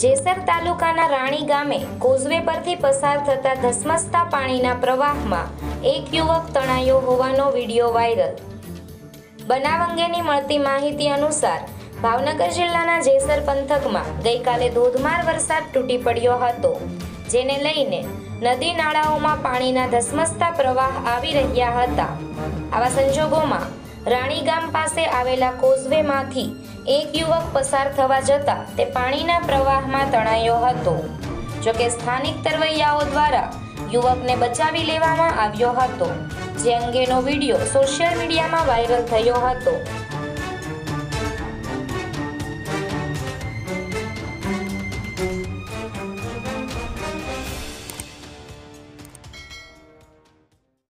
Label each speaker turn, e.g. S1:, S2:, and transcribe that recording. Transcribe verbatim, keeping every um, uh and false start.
S1: જેસર તાલુકાના રાણી ગામે કોઝવે પરથી પસાર થતા ધસમસતા પાણીના પ્રવાહમાં એક યુવક તણાયો હોવાનો વિડીયો વાયરલ। બનાવ અંગેની મળતી માહિતી અનુસાર ભાવનગર જિલ્લાના જેસર પંથકમાં ગઈકાલે ધોધમાર વરસાદ તૂટી પડ્યો હતો, જેને લઈને નદી નાળાઓમાં પાણીના ધસમસતા પ્રવાહ આવી રહ્યા હતા। આવા સંજોગોમાં રાણી ગામ પાસે આવેલા કોઝવેમાંથી એક યુવક પસાર થવા જતા તે પાણીના પ્રવાહમાં તણાયો હતો। જોકે સ્થાનિક તરવૈયાઓ દ્વારા યુવકને બચાવી લેવામાં આવ્યો હતો, જે અંગેનો વિડીયો સોશિયલ મીડિયામાં વાયરલ થયો હતો।